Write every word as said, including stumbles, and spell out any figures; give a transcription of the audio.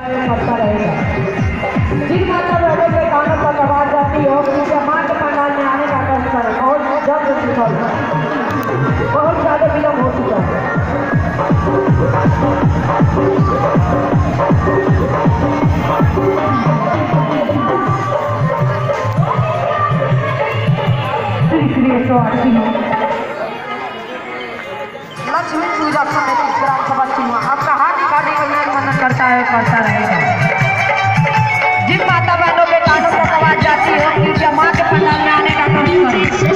में करता रहेगा। जिन माता बहनों के कानों तक आवाज जाती हो उनके माँ के पंडाल में आने का कष्ट है बहुत जल्द विफल, बहुत ज्यादा विलम्ब हो चुका है। इसलिए तो आती हूँ लक्ष्मी पूजा समिति ग्राम सभा सिंह आपका हाथ खाली अभिनंदन करता है करता रहेगा। जिन माता बहनों के कानों तक आवाज जाती है उनकी माँ के पंडाल में आने का कष्ट करें।